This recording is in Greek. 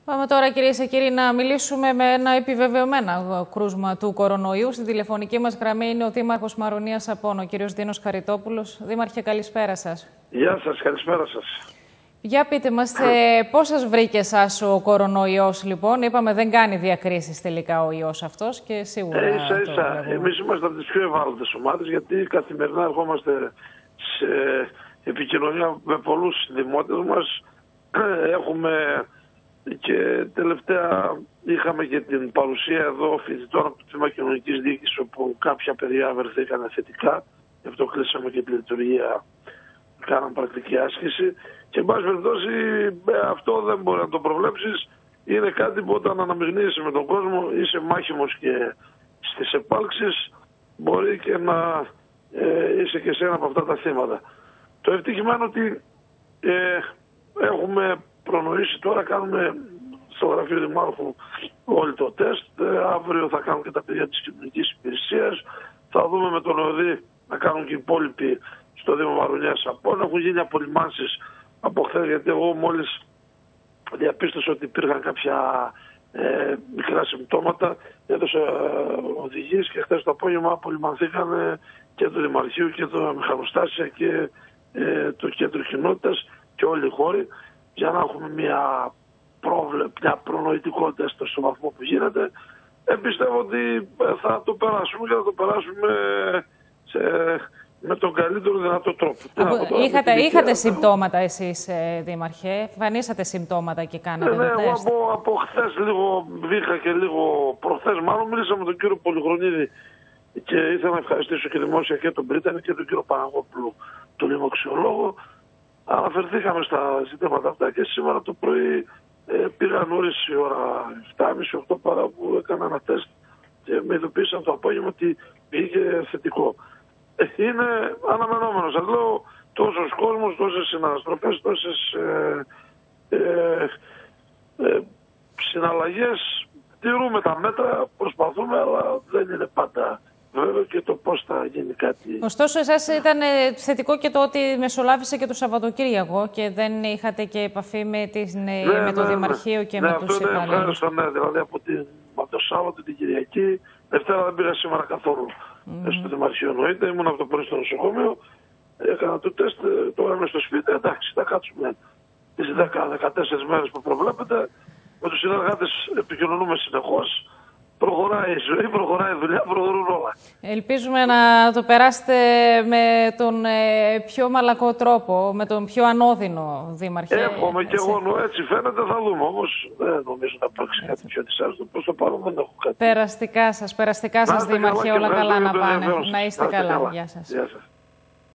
Πάμε τώρα, κυρίες και κύριοι, να μιλήσουμε με ένα επιβεβαιωμένο κρούσμα του κορονοϊού. Στην τηλεφωνική μας γραμμή είναι ο Δήμαρχος Μαρονίας Απών, ο κύριος Δίνος Χαριτόπουλος. Δήμαρχε, καλησπέρα σας. Γεια σας, καλησπέρα σας. Για πείτε μας, πώς σας βρήκε εσάς ο κορονοϊός, λοιπόν? Είπαμε δεν κάνει διακρίσεις τελικά ο ιός αυτός και σίγουρα... Ίσα-ίσα, εμείς είμαστε από τις πιο ευάλωτες ομάδες, γιατί καθημερινά ερχόμαστε σε επικοινωνία με πολλούς δημότες μας. Έχουμε και τελευταία είχαμε και την παρουσία εδώ φοιτητών από το Τμήμα Κοινωνικής Διοίκησης, όπου κάποια παιδιά βρεθήκαν θετικά. Γι' αυτό κλείσαμε και τη λειτουργία, κάναμε πρακτική άσκηση. Και εν πάση περιπτώσει αυτό δεν μπορεί να το προβλέψεις. Είναι κάτι που όταν αναμειγνύεσαι με τον κόσμο, είσαι μάχημος και στις επάλξεις, μπορεί και να είσαι και σε ένα από αυτά τα θύματα. Το ευτύχημα είναι ότι έχουμε προνοήσει τώρα, κάνουμε στο γραφείο Δημάρχου όλοι το τεστ. Αύριο θα κάνουν και τα παιδιά της κοινωνικής υπηρεσίας. Θα δούμε με τον ΟΔΗ να κάνουν και οι υπόλοιποι στο Δήμο Μαρονίας Απών. Έχουν γίνει απολυμάνσεις από χθες, γιατί εγώ μόλις διαπίστωσα ότι υπήρχαν κάποια μικρά συμπτώματα, έδωσα οδηγίες και χθες το απόγευμα απολυμανθήκαν και το Δημαρχείο και το Μηχανοστάσια και το Κέντρο Κοινότητας και όλοι οι χώροι, για να έχουμε μια προνοητικότητα στο βαθμό που γίνεται. Πιστεύω ότι θα το περάσουμε και θα το περάσουμε με τον καλύτερο δυνατό τρόπο. Είχατε συμπτώματα εσείς, Δήμαρχε? Εμφανίσατε συμπτώματα και κάνατε το τεστ? Εγώ από χθες λίγο βγήκα και λίγο προχθές μάλλον μίλησα με τον κύριο Πολυχρονίδη και ήθελα να ευχαριστήσω και δημόσια και τον Πρίτανη και τον κύριο Παναγόπουλο, τον λοιμοξιολόγο. Αναφερθήκαμε στα ζητήματα αυτά και σήμερα το πρωί πήγα νωρίς η ώρα 7.30-8 παρά που έκανα ένα τεστ και με ειδοποίησαν το απόγευμα ότι πήγε θετικό. Είναι αναμενόμενο. Σας λέω, τόσος κόσμος, τόσες συναναστροφές, τόσες συναλλαγές. Τηρούμε τα μέτρα, προσπαθούμε, αλλά δεν είναι πάντα βέβαιο και το πώς θα γίνει κάτι. Ωστόσο, εσάς ήταν θετικό και το ότι μεσολάβησε και το Σαββατοκύριακο και δεν είχατε και επαφή με το Δημαρχείο και με τους υπαλλήλους. Ευχαριστώ, ναι. Δηλαδή από το Σάββατο την Κυριακή, Δευτέρα δεν πήγα σήμερα καθόλου στο Δημαρχείο, εννοείται. Ήμουν από το πρωί στο νοσοκομείο, έκανα το τεστ, τώρα είμαι στο σπίτι. Εντάξει, θα κάτσουμε τις 10-14 μέρες που προβλέπετε. Με τους συνεργάτες επικοινωνούμε συνεχώς. Προχωράει η ζωή, προχωράει η δουλειά, προχωρούν όλα. Ελπίζουμε να το περάσετε με τον πιο μαλακό τρόπο, με τον πιο ανώδυνο, Δήμαρχε. Εύχομαι και εγώ, έτσι φαίνεται, θα δούμε. Όμως δεν νομίζω να υπάρξει κάτι πιο δυσάρεστο. Προς το παρόν δεν έχω κάτι. Περαστικά σας, Δήμαρχε, όλα καλά να πάνε. Να είστε καλά. Γεια σας. Γεια σας.